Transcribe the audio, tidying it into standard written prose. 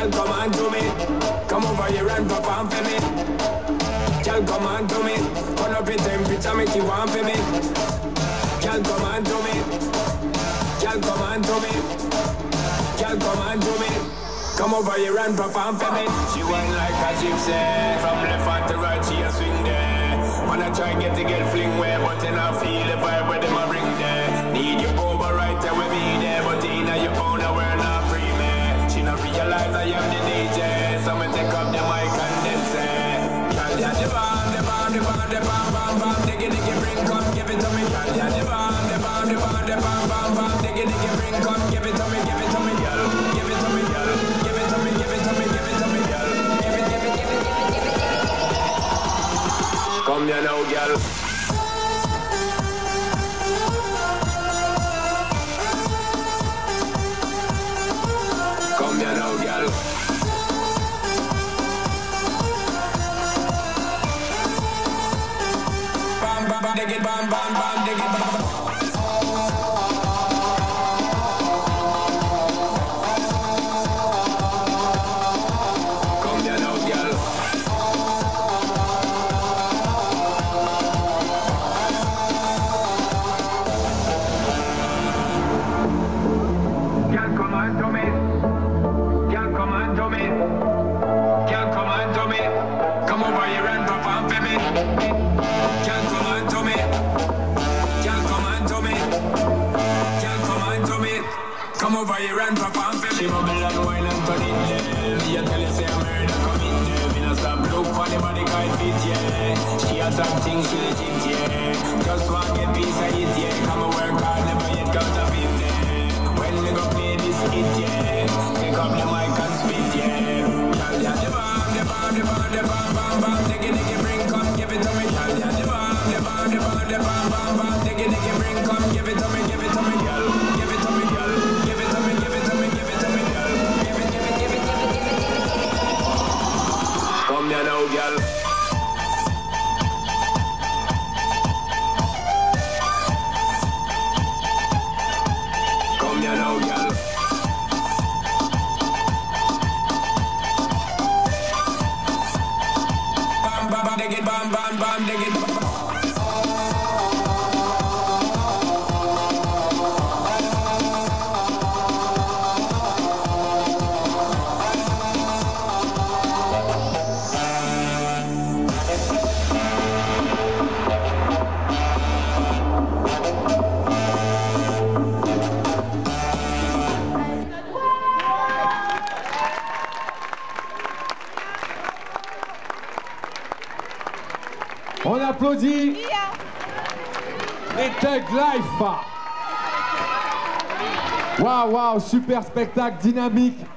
Girl, come on to me. Come over here and perform for me. Girl, come on to me. Turn up your temperature, make you warm for me. Girl, come on to me. Girl, come on to me. Girl, come on to me. Come over here and perform for me. She whine like a gypsy. From left hand to right, she a swing there. Wanna try get fling where, but then I feel the vibe where them a bring there. Need you over right there with me there, but in your phone we're not free, man. She not realize I am the DJ, so me take up the mic and then say, girl, yeah, the bomb, the bomb, the bomb, the bomb, bomb, bomb, diggy, diggy, bring, come, give it to me, girl, yeah, the bomb, the bomb, the bomb, the bomb, bomb, bomb, diggy, diggy, bring, come, give it to me, girl, give it to me, girl, give it to me, give it to me, give it to me, girl, give it, give it, give it, give it, give it, give it. Come here now, girl. Come here now, girl. Bam, bam, bam, dig it, bam, bam, bam, dig it, bam. Come here now, girl. Girl, come on to me. Come on to me. Girl, come on to me. Come over here and perform for me. Girl, come on to me. Girl, come on to me. Girl, come on to me. Come over here and perform for me. She bubble and wine and turn in there. Me a tell you say I'm murder come in there. Me no stop look for the body kind fit, yeah. She has something she legit, yeah. Just want get piece of it, yeah. Come and work hard, never yet got a fit there. When we go play this hit, yeah. Take up the mic and spit, yeah. Girl, yeah, the bomb, the bomb, the bomb, the bomb, bomb, bomb, diggy, diggy, bring, come, give it to me, girl, yeah, the bomb, the bomb, the bomb, the bomb, bomb, bomb, diggy, diggy, bring, come, give it to me, girl, give it to me, girl, give it to me, give it to me, give it to me, girl, give it, give it, give it, give it, give it, give it, give it. Come here now, girl. Come here now, girl. Bam, bam, bam, dig it, bam, bam, bam, dig it. On applaudit les Thug Life. Waouh, waouh, super spectacle dynamique.